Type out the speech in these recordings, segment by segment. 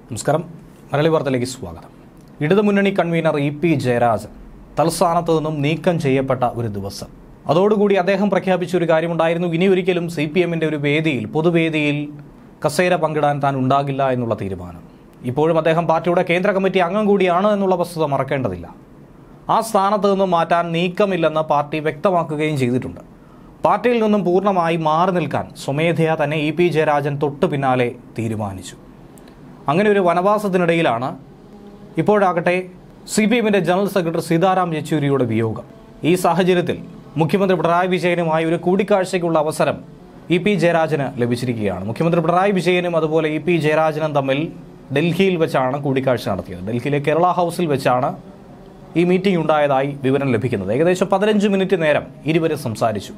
നമസ്കാരം. മലയാളി വാർത്തയിലേക്ക് സ്വാഗതം. ഇടതുമുന്നണി കൺവീനർ ഇ.പി. ജയരാജൻ തൽസ്ഥാനത്ത് നിന്നും നീക്കം ചെയ്യപ്പെട്ട ഒരു ദിവസം. അതോടുകൂടി അദ്ദേഹം പ്രഖ്യാപിച്ച ഒരു കാര്യമുണ്ടായിരുന്നു. ഇനിയൊരിക്കലും CPM-ന്റെ ഒരു വേദിയിൽ, പൊതുവേദിയിൽ കസേര പങ്കിടാൻ താൻ ഉണ്ടാകില്ല എന്നുള്ള തീരുമാനം. ഇപ്പോഴും അദ്ദേഹം പാർട്ടിയുടെ കേന്ദ്ര കമ്മിറ്റി അംഗം കൂടിയാണ് എന്നുള്ള വസ്തുത മറക്കേണ്ടതില്ല. ആ സ്ഥാനത്ത് നിന്നും മാറ്റാൻ നീക്കമില്ലെന്ന് പാർട്ടി വ്യക്തമാക്കുകയും ചെയ്തിട്ടുണ്ട്. പാർട്ടിയിൽ നിന്നും പൂർണ്ണമായി മാറി നിൽക്കാൻ സ്വമേധയാ തന്നെ ഇ.പി. ജയരാജൻ തൊട്ടു പിന്നാലെ തീരുമാനിച്ചു. അങ്ങനെ ഒരു വനവാസത്തിനിടയിലാണ് ഇപ്പോഴാകട്ടെ CPM-ന്റെ ജനറൽ സെക്രട്ടറി സീതാറാം യെച്ചൂരിയുടെ വിയോഗം. ഈ സാഹചര്യത്തിൽ മുഖ്യമന്ത്രി പിണറായി വിജയനുമായി ഒരു കൂടിക്കാഴ്ചയ്ക്കുള്ള അവസരം ഇ.പി. ജയരാജന് ലഭിച്ചിരിക്കുകയാണ്. മുഖ്യമന്ത്രി പിണറായി വിജയനും അതുപോലെ ഇ.പി. ജയരാജനും തമ്മിൽ ഡൽഹിയിൽ വെച്ചാണ് കൂടിക്കാഴ്ച നടത്തിയത്. ഡൽഹിയിലെ കേരള ഹൗസിൽ വെച്ചാണ് ഈ മീറ്റിംഗ് ഉണ്ടായതായി വിവരം ലഭിക്കുന്നത്. ഏകദേശം 15 മിനിറ്റ് നേരം ഇരുവരും സംസാരിച്ചു.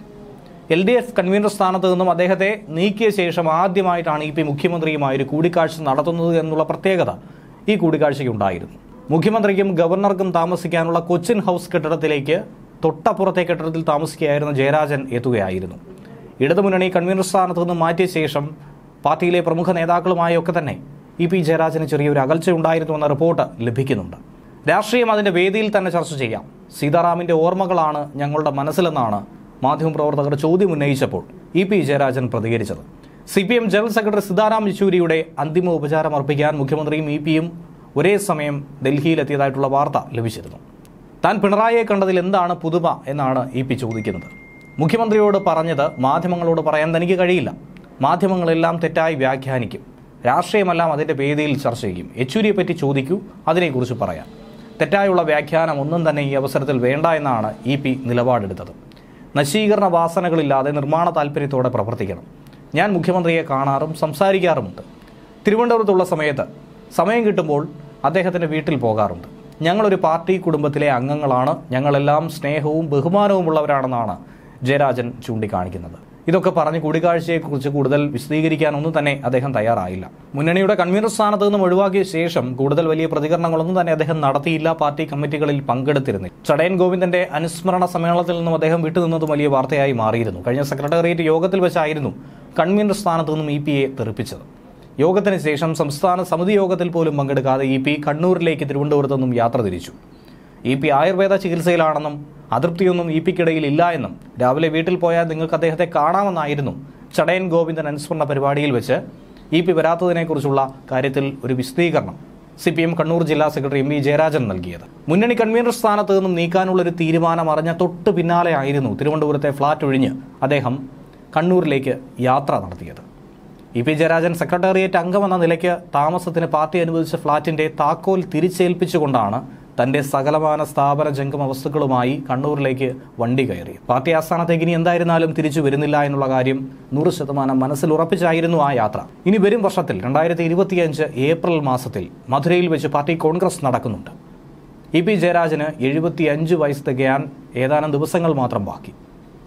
LDF കൺവീനർ സ്ഥാനത്ത് നിന്നും അദ്ദേഹത്തെ നീക്കിയ ശേഷം ആദ്യമായിട്ടാണ് ഇ.പി. മുഖ്യമന്ത്രിയുമായി ഒരു കൂടിക്കാഴ്ച നടത്തുന്നത് എന്നുള്ള പ്രത്യേകത ഈ കൂടിക്കാഴ്ചയ്ക്ക് ഉണ്ടായിരുന്നു. മുഖ്യമന്ത്രിക്കും ഗവർണർക്കും താമസിക്കാനുള്ള കൊച്ചിൻ ഹൗസ് കെട്ടിടത്തിലേക്ക് തൊട്ടപ്പുറത്തെ കെട്ടിടത്തിൽ താമസിക്കുകയായിരുന്ന ജയരാജൻ എത്തുകയായിരുന്നു. ഇടതുമുന്നണി കൺവീനർ സ്ഥാനത്ത് നിന്ന് മാറ്റിയ ശേഷം പാർട്ടിയിലെ പ്രമുഖ നേതാക്കളുമായൊക്കെ തന്നെ ഇ.പി. ജയരാജന് ചെറിയൊരു അകൽച്ചയുണ്ടായിരുന്നു എന്ന റിപ്പോർട്ട് ലഭിക്കുന്നുണ്ട്. രാഷ്ട്രീയം അതിൻ്റെ വേദിയിൽ തന്നെ ചർച്ച ചെയ്യാം. സീതാറാമിൻ്റെ ഓർമ്മകളാണ് ഞങ്ങളുടെ മനസ്സിലെന്നാണ് മാധ്യമപ്രവർത്തകർ ചോദ്യം ഉന്നയിച്ചപ്പോൾ ഇ.പി. ജയരാജൻ പ്രതികരിച്ചത്. CPM ജനറൽ സെക്രട്ടറി സീതാറാം യെച്ചൂരിയുടെ അന്തിമ ഉപചാരം അർപ്പിക്കാൻ മുഖ്യമന്ത്രിയും ഇ.പിയും ഒരേ സമയം ഡൽഹിയിലെത്തിയതായിട്ടുള്ള വാർത്ത ലഭിച്ചിരുന്നു. താൻ പിണറായിയെ കണ്ടതിൽ എന്താണ് പുതുമ എന്നാണ് ഇ.പി. ചോദിക്കുന്നത്. മുഖ്യമന്ത്രിയോട് പറഞ്ഞത് മാധ്യമങ്ങളോട് പറയാൻ തനിക്ക് കഴിയില്ല. മാധ്യമങ്ങളെല്ലാം തെറ്റായി വ്യാഖ്യാനിക്കും. രാഷ്ട്രീയമെല്ലാം അതിൻ്റെ വേദിയിൽ ചർച്ച ചെയ്യും. യെച്ചൂരിയെ പറ്റി ചോദിക്കൂ, അതിനെക്കുറിച്ച് പറയാം. തെറ്റായുള്ള വ്യാഖ്യാനം ഒന്നും തന്നെ ഈ അവസരത്തിൽ വേണ്ട എന്നാണ് ഇ.പി. നിലപാടെടുത്തത്. നശീകരണ വാസനകളില്ലാതെ നിർമ്മാണ താല്പര്യത്തോടെ പ്രവർത്തിക്കണം. ഞാൻ മുഖ്യമന്ത്രിയെ കാണാറും സംസാരിക്കാറുമുണ്ട്. തിരുവനന്തപുരത്തുള്ള സമയത്ത് സമയം കിട്ടുമ്പോൾ അദ്ദേഹത്തിൻ്റെ വീട്ടിൽ പോകാറുണ്ട്. ഞങ്ങളൊരു പാർട്ടി കുടുംബത്തിലെ അംഗങ്ങളാണ്. ഞങ്ങളെല്ലാം സ്നേഹവും ബഹുമാനവുമുള്ളവരാണെന്നാണ് ജയരാജൻ ചൂണ്ടിക്കാണിക്കുന്നത്. ഇതൊക്കെ പറഞ്ഞ് കൂടിക്കാഴ്ചയെക്കുറിച്ച് കൂടുതൽ വിശദീകരിക്കാനൊന്നും തന്നെ അദ്ദേഹം തയ്യാറായില്ല. മുന്നണിയുടെ കൺവീനർ സ്ഥാനത്ത് നിന്നും ഒഴിവാക്കിയ ശേഷം കൂടുതൽ വലിയ പ്രതികരണങ്ങളൊന്നും തന്നെ അദ്ദേഹം നടത്തിയില്ല. പാർട്ടി കമ്മിറ്റികളിൽ പങ്കെടുത്തിരുന്നില്ല. ചടയൻ ഗോവിന്ദന്റെ അനുസ്മരണ സമ്മേളനത്തിൽ നിന്നും അദ്ദേഹം വിട്ടുനിന്നതും വലിയ വാർത്തയായി മാറിയിരുന്നു. കഴിഞ്ഞ സെക്രട്ടേറിയറ്റ് യോഗത്തിൽ വെച്ചായിരുന്നു കൺവീനർ സ്ഥാനത്ത് നിന്നും ഇ.പിയെ തെറിപ്പിച്ചത്. യോഗത്തിന് ശേഷം സംസ്ഥാന സമിതി യോഗത്തിൽ പോലും പങ്കെടുക്കാതെ ഇ.പി. കണ്ണൂരിലേക്ക് തിരുവനന്തപുരത്ത് നിന്നും യാത്ര തിരിച്ചു. ഇ.പി. ആയുർവേദ ചികിത്സയിലാണെന്നും അതൃപ്തിയൊന്നും ഇ.പിക്കിടയിൽ ഇല്ല എന്നും രാവിലെ വീട്ടിൽ പോയാൽ നിങ്ങൾക്ക് അദ്ദേഹത്തെ കാണാമെന്നായിരുന്നു ചടയൻ ഗോവിന്ദൻ അനുസ്മരണ പരിപാടിയിൽ വെച്ച് ഇ.പി. വരാത്തതിനെക്കുറിച്ചുള്ള കാര്യത്തിൽ ഒരു വിശദീകരണം CPM കണ്ണൂർ ജില്ലാ സെക്രട്ടറി എം.വി. ജയരാജൻ നൽകിയത്. മുന്നണി കൺവീനർ സ്ഥാനത്ത് നിന്നും നീക്കാനുള്ളൊരു തീരുമാനം അറിഞ്ഞ തൊട്ടു പിന്നാലെ ആയിരുന്നു തിരുവനന്തപുരത്തെ ഫ്ളാറ്റ് ഒഴിഞ്ഞ് അദ്ദേഹം കണ്ണൂരിലേക്ക് യാത്ര നടത്തിയത്. ഇ.പി. ജയരാജൻ സെക്രട്ടേറിയറ്റ് അംഗമെന്ന നിലയ്ക്ക് താമസത്തിന് പാർട്ടി അനുവദിച്ച ഫ്ളാറ്റിന്റെ താക്കോൽ തിരിച്ചേൽപ്പിച്ചുകൊണ്ടാണ് തന്റെ സകലമാന സ്ഥാപന ജംഗമ വസ്തുക്കളുമായി കണ്ണൂരിലേക്ക് വണ്ടി കയറി. പാർട്ടി ആസ്ഥാനത്തേക്ക് ഇനി എന്തായിരുന്നാലും തിരിച്ചു വരുന്നില്ല എന്നുള്ള കാര്യം 100% മനസ്സിൽ ഉറപ്പിച്ചായിരുന്നു ആ യാത്ര. ഇനി വരും വർഷത്തിൽ 2025 ഏപ്രിൽ മാസത്തിൽ മധുരയിൽ വെച്ച് പാർട്ടി കോൺഗ്രസ് നടക്കുന്നുണ്ട്. ഇ.പി. ജയരാജന് 75 വയസ്സ് തികയാൻ ഏതാനും ദിവസങ്ങൾ മാത്രം ബാക്കി.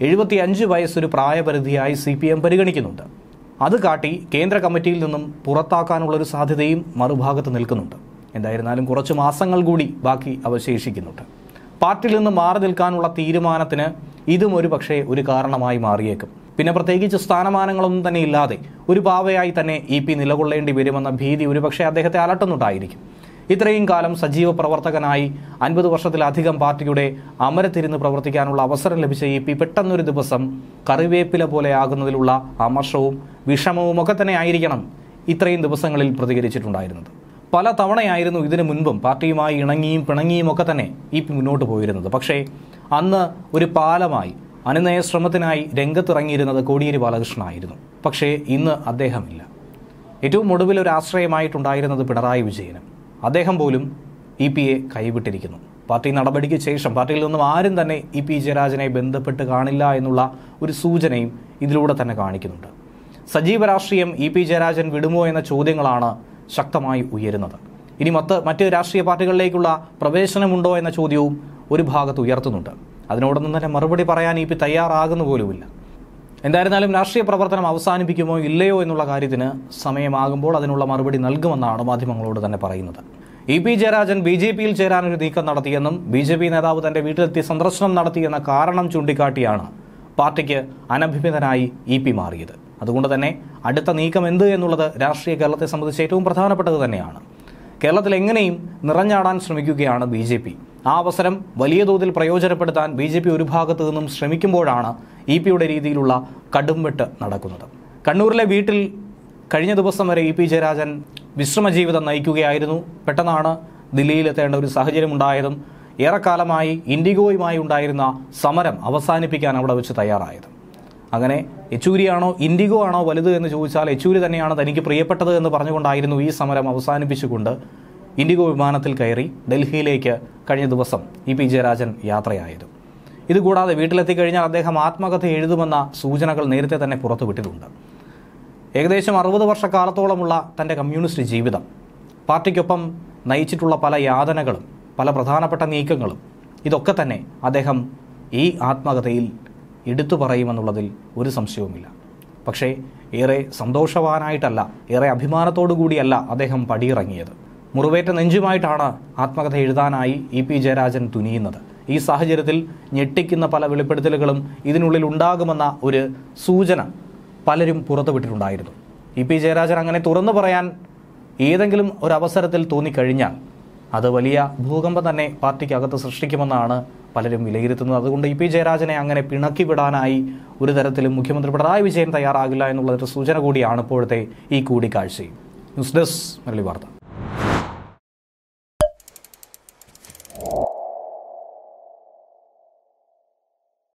75 വയസ്സൊരു പ്രായപരിധിയായി CPM പരിഗണിക്കുന്നുണ്ട്. അത് കാട്ടി കേന്ദ്ര കമ്മിറ്റിയിൽ നിന്നും പുറത്താക്കാനുള്ളൊരു സാധ്യതയും മറുഭാഗത്ത് നിൽക്കുന്നുണ്ട്. എന്തായിരുന്നാലും കുറച്ച് മാസങ്ങൾ കൂടി ബാക്കി അവശേഷിക്കുന്നുണ്ട്. പാർട്ടിയിൽ നിന്ന് മാറി നിൽക്കാനുള്ള തീരുമാനത്തിന് ഇതും ഒരു പക്ഷേ ഒരു കാരണമായി മാറിയേക്കും. പിന്നെ പ്രത്യേകിച്ച് സ്ഥാനമാനങ്ങളൊന്നും തന്നെ ഇല്ലാതെ ഒരു പാവയായി തന്നെ ഇ.പി. നിലകൊള്ളേണ്ടി വരുമെന്ന ഭീതി ഒരുപക്ഷെ അദ്ദേഹത്തെ അലട്ടുന്നുണ്ടായിരിക്കും. ഇത്രയും കാലം സജീവ പ്രവർത്തകനായി 50 വർഷത്തിലധികം പാർട്ടിയുടെ അമരത്തിരുന്ന് പ്രവർത്തിക്കാനുള്ള അവസരം ലഭിച്ച ഇ.പി. പെട്ടെന്നൊരു ദിവസം കറിവേപ്പില പോലെ ആകുന്നതിലുള്ള അമർഷവും വിഷമവും ഒക്കെ തന്നെ ആയിരിക്കണം ഇത്രയും ദിവസങ്ങളിൽ പ്രതികരിച്ചിട്ടുണ്ടായിരുന്നത്. പല തവണയായിരുന്നു ഇതിനു മുൻപും പാർട്ടിയുമായി ഇണങ്ങിയും പിണങ്ങിയും ഒക്കെ തന്നെ ഇ.പി. മുന്നോട്ട് പോയിരുന്നത്. പക്ഷേ അന്ന് ഒരു പാലമായി അനുനയ ശ്രമത്തിനായി രംഗത്തിറങ്ങിയിരുന്നത് കോടിയേരി ബാലകൃഷ്ണനായിരുന്നു. പക്ഷേ ഇന്ന് അദ്ദേഹമില്ല. ഏറ്റവും ഒടുവിൽ ഒരു ആശ്രയമായിട്ടുണ്ടായിരുന്നത് പിണറായി വിജയനും. അദ്ദേഹം പോലും ഇ.പിയെ കൈവിട്ടിരിക്കുന്നു. പാർട്ടി നടപടിക്ക് ശേഷം പാർട്ടിയിൽ നിന്നും ആരും തന്നെ ഇ.പി. ജയരാജനെ ബന്ധപ്പെട്ട് കാണില്ല എന്നുള്ള ഒരു സൂചനയും ഇതിലൂടെ തന്നെ കാണിക്കുന്നുണ്ട്. സജീവ രാഷ്ട്രീയം ഇ.പി. ജയരാജൻ വിടുമോ എന്ന ചോദ്യങ്ങളാണ് ശക്തമായി ഉയരുന്നത്. ഇനി മറ്റ് രാഷ്ട്രീയ പാർട്ടികളിലേക്കുള്ള പ്രവേശനമുണ്ടോ എന്ന ചോദ്യവും ഒരു ഭാഗത്ത് ഉയർത്തുന്നുണ്ട്. അതിനോടൊന്നും തന്നെ മറുപടി പറയാൻ ഇ.പി. തയ്യാറാകുന്ന പോലുമില്ല. എന്തായിരുന്നാലും രാഷ്ട്രീയ പ്രവർത്തനം അവസാനിപ്പിക്കുമോ ഇല്ലയോ എന്നുള്ള കാര്യത്തിന് സമയമാകുമ്പോൾ അതിനുള്ള മറുപടി നൽകുമെന്നാണ് മാധ്യമങ്ങളോട് തന്നെ പറയുന്നത്. ഇ.പി. ജയരാജൻ BJPയിൽ ചേരാനൊരു നീക്കം നടത്തിയെന്നും BJP നേതാവ് തന്റെ വീട്ടിലെത്തി സന്ദർശനം നടത്തിയെന്ന കാരണം ചൂണ്ടിക്കാട്ടിയാണ് പാർട്ടിക്ക് അനഭിമിതനായി ഇ.പി. മാറിയത്. അതുകൊണ്ട് തന്നെ അടുത്ത നീക്കം എന്ത് എന്നുള്ളത് രാഷ്ട്രീയ കേരളത്തെ സംബന്ധിച്ച് ഏറ്റവും പ്രധാനപ്പെട്ടത് തന്നെയാണ്. കേരളത്തിൽ എങ്ങനെയും നിറഞ്ഞാടാൻ ശ്രമിക്കുകയാണ് BJP. ആ അവസരം വലിയ തോതിൽ പ്രയോജനപ്പെടുത്താൻ BJP ഒരു ഭാഗത്തു നിന്നും ശ്രമിക്കുമ്പോഴാണ് EP-യുടെ രീതിയിലുള്ള കടുംവെട്ട് നടക്കുന്നത്. കണ്ണൂരിലെ വീട്ടിൽ കഴിഞ്ഞ ദിവസം വരെ EP ജയരാജൻ വിശ്രമജീവിതം നയിക്കുകയായിരുന്നു. പെട്ടെന്നാണ് ദില്ലിയിലെത്തേണ്ട ഒരു സാഹചര്യം ഉണ്ടായതും ഏറെക്കാലമായി ഇൻഡിഗോയുമായി ഉണ്ടായിരുന്ന സമരം അവസാനിപ്പിക്കാൻ അവിടെ വെച്ച് തയ്യാറായത്. അങ്ങനെ യെച്ചൂരിയാണോ ഇൻഡിഗോ ആണോ വലുത് എന്ന് ചോദിച്ചാൽ യെച്ചൂരി തന്നെയാണ് തനിക്ക് പ്രിയപ്പെട്ടത് എന്ന് പറഞ്ഞുകൊണ്ടായിരുന്നു ഈ സമരം അവസാനിപ്പിച്ചുകൊണ്ട് ഇൻഡിഗോ വിമാനത്തിൽ കയറി ഡൽഹിയിലേക്ക് കഴിഞ്ഞ ദിവസം EP ജയരാജൻ യാത്രയായത്. ഇതുകൂടാതെ വീട്ടിലെത്തിക്കഴിഞ്ഞാൽ അദ്ദേഹം ആത്മകഥ എഴുതുമെന്ന സൂചനകൾ നേരത്തെ തന്നെ പുറത്തുവിട്ടിട്ടുണ്ട്. ഏകദേശം 60 വർഷക്കാലത്തോളമുള്ള തൻ്റെ കമ്മ്യൂണിസ്റ്റ് ജീവിതം, പാർട്ടിക്കൊപ്പം നയിച്ചിട്ടുള്ള പല യാതനകളും പല പ്രധാനപ്പെട്ട നീക്കങ്ങളും ഇതൊക്കെ തന്നെ അദ്ദേഹം ഈ ആത്മകഥയിൽ എടുത്തു പറയുമെന്നുള്ളതിൽ ഒരു സംശയവുമില്ല. പക്ഷേ ഏറെ സന്തോഷവാനായിട്ടല്ല, ഏറെ അഭിമാനത്തോടു കൂടിയല്ല അദ്ദേഹം പടിയിറങ്ങിയത്. മുറിവേറ്റ നെഞ്ചുമായിട്ടാണ് ആത്മകഥ എഴുതാനായി EP ജയരാജൻ തുനിയുന്നത്. ഈ സാഹചര്യത്തിൽ ഞെട്ടിക്കുന്ന പല വെളിപ്പെടുത്തലുകളും ഇതിനുള്ളിൽ ഉണ്ടാകുമെന്ന ഒരു സൂചന പലരും പുറത്തുവിട്ടിട്ടുണ്ടായിരുന്നു. EP ജയരാജൻ അങ്ങനെ തുറന്നു പറയാൻ ഏതെങ്കിലും ഒരു അവസരത്തിൽ തോന്നിക്കഴിഞ്ഞാൽ അത് വലിയ ഭൂകമ്പം തന്നെ പാർട്ടിക്കകത്ത് സൃഷ്ടിക്കുമെന്നാണ് പലരും വിലയിരുത്തുന്നത്. അതുകൊണ്ട് EP ജയരാജനെ അങ്ങനെ പിണക്കി വിടാനായി ഒരു തരത്തിലും മുഖ്യമന്ത്രി പിണറായി വിജയൻ തയ്യാറാകില്ല എന്നുള്ളൊരു സൂചന കൂടിയാണ് ഇപ്പോഴത്തെ ഈ കൂടിക്കാഴ്ചയും. ന്യൂസ് ഡെസ്ക് മലയാളി വാർത്ത.